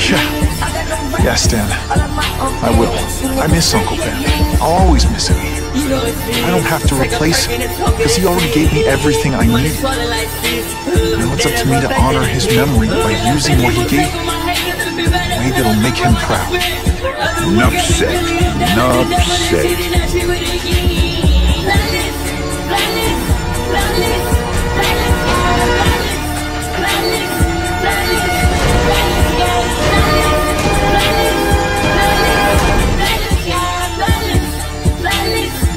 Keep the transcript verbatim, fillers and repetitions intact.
Yeah. Yes, Dan. I will. I miss Uncle Ben. I'll always miss him. I don't have to replace him, because he already gave me everything I needed. Now it's up to me to honor his memory by using what he gave me in a way that'll make him proud. Nuff said. Nuff said.